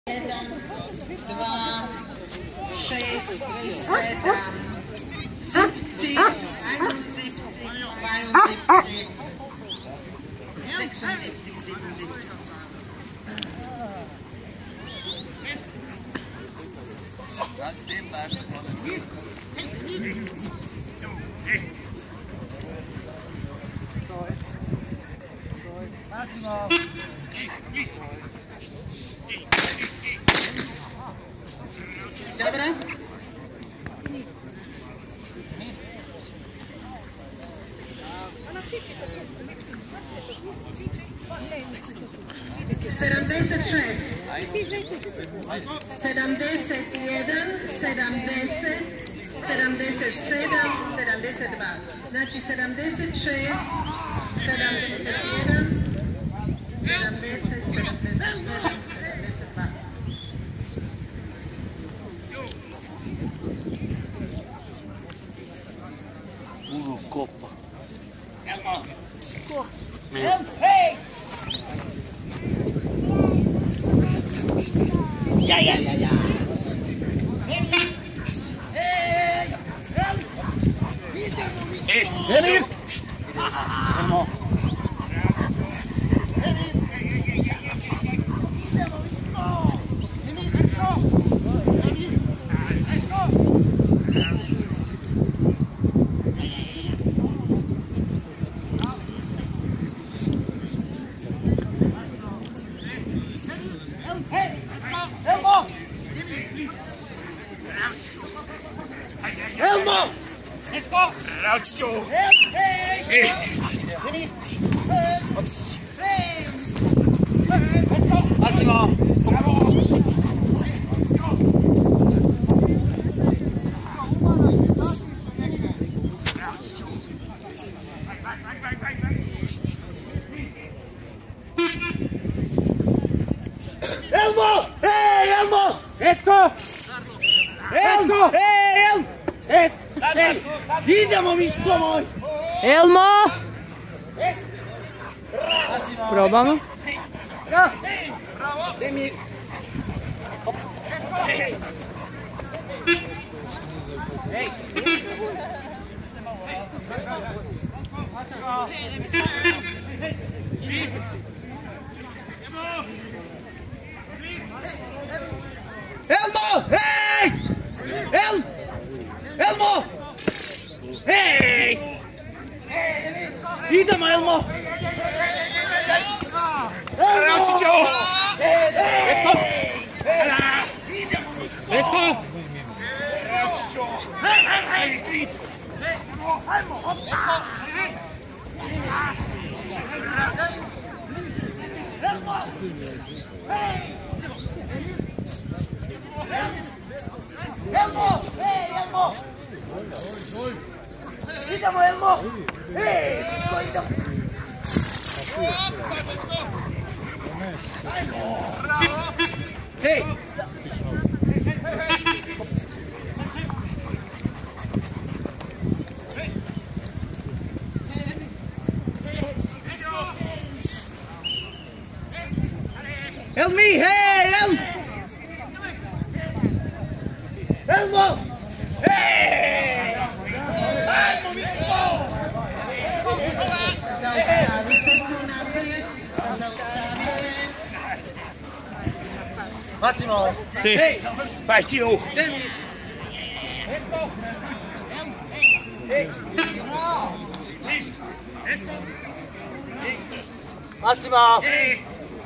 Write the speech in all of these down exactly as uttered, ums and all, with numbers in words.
jedan, dva, šest i sedam. Zipci, ajmo zipci, dvaju zipci. Seksu zipci, zipci, zipci. Massimo! Dobra? sedamdeset šest, sedamdeset jedan, sedamdeset, sedamdeset sedam, sedamdeset dva. Znači sedamdeset šest, sedamdeset jedan, sedamdeset, sedamdeset sedam, sedamdeset dva. Uno kopa. Elmo! Elmo! Hey! Ja, ja, ja, ja! Hey! Hey! Emil! Elmo! Elmo! Let's go! Crouch Joe! Hey! Hey! Massimo! Elmo! Hey, Elmo! Let's go! Elmo! Hey, Elmo! Yes! Hey! Idemo, miško moj! Elmo! Probamo. Bravo! Demir! Hej! Hej! Elmo! Hej! Elmo! Elmo! Hej! Idemo, Elmo! Crouch Joe! Let's go! Let's go! Crouch Joe! Hey, hey, hey! Feet! Elmo! Elmo! Elmo! Hey! Elmo! Hey, Elmo! Idemo, Elmo! Hey! Idemo! Hey! Help me! Hey! Help! Elmo! Hey! Elmo, mi Massimo! Sì. Hey! Vai, Gio! Hey! Massimo! Hey!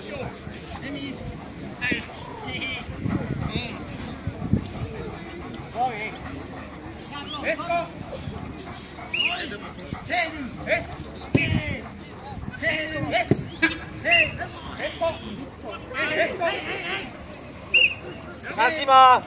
Let's go! Massimo!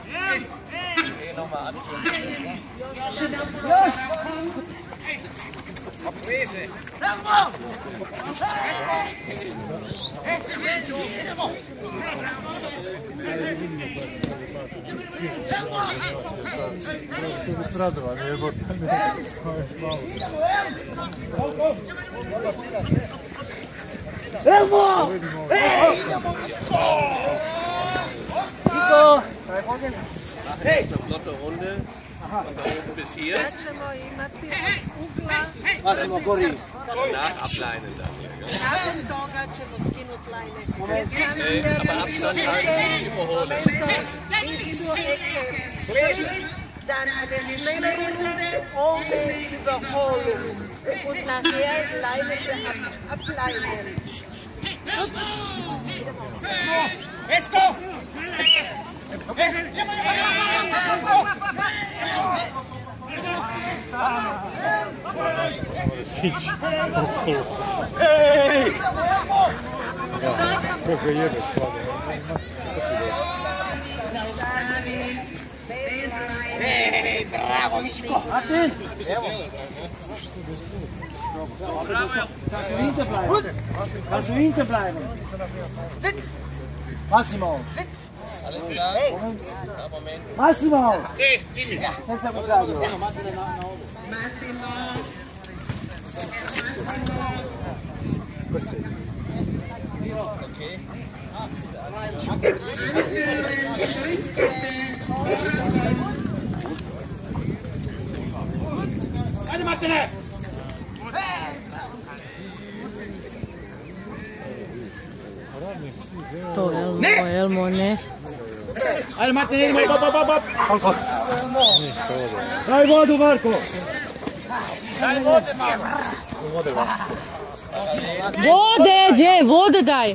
Elmo! Hey! Hey! Flotte Runde. Von da oben bis hier. Massimo, corri. Nach ableinen dann. Äh, Aber Abstand halten, nicht überholen. Dann eine schnelle Runde ohne Überholung. Und nachher leinen wir ab, ableinen. Let's go! Hey, bravo, Mischko! Kannst du hinter bleiben? Kannst du hinter bleiben? Massimo! Alles klar? Moment. Massimo! Okay, nimm Senza abusarlo. Massimo. Okay. Anführen, Schritt bitte. Warte, Martine! To Elmo, Elmo ne. Ajde, Martine, idemo, hop, hop, hop, hop! Daj vodu, Marko! Daj vode, Marko! Vode, gdje? Vode daj.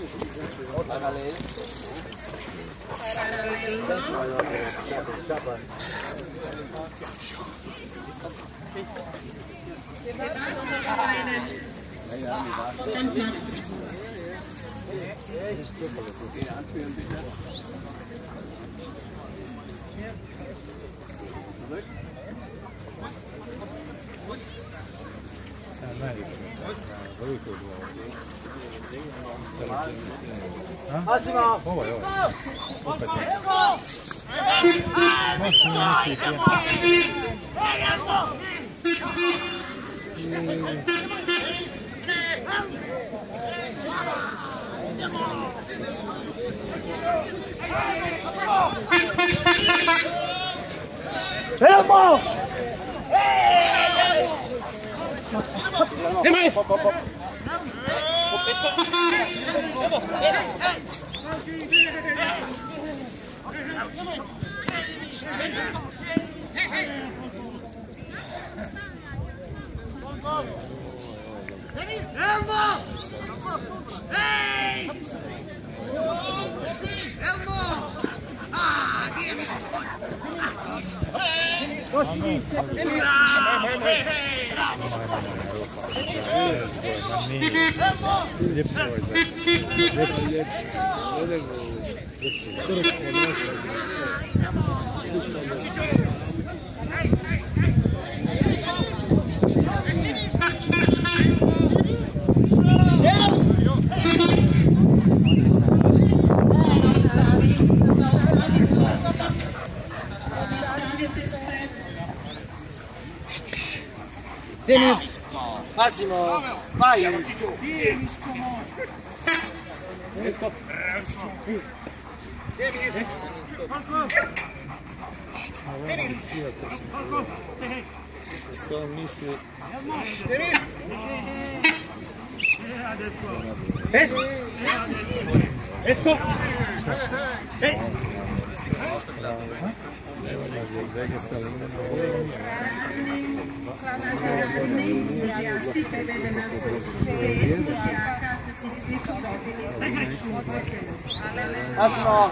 Massimo! Elmo! Nimm es! Elmo! Hey! Elmo! Ah, give me. Massimo, vai! Samo misli. Es! Esko! Hey! Massimo!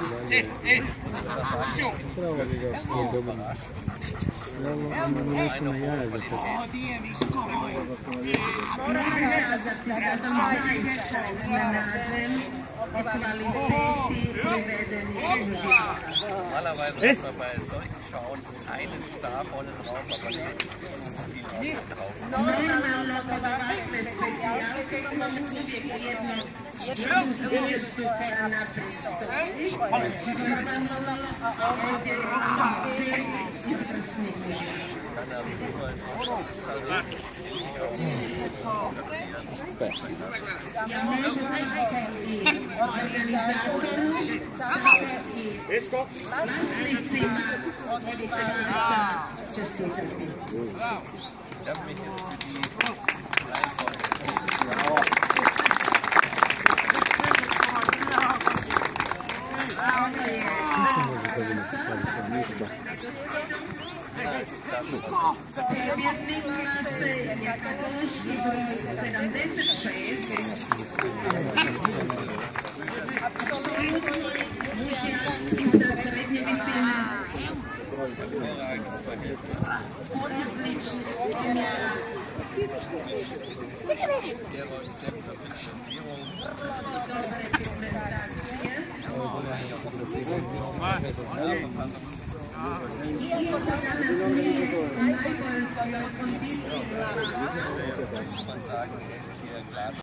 Normalerweise ist man bei solchen Schauen einen Stab vorne drauf, aber nicht drauf. Esko. Prijemnik klase je kataloški broj sedamdeset šest. Apsolutni muški iznad srednje visine. Odlični umjera. Dobre pigmentacije. Iako to danas nije najbolj kondiciji glava,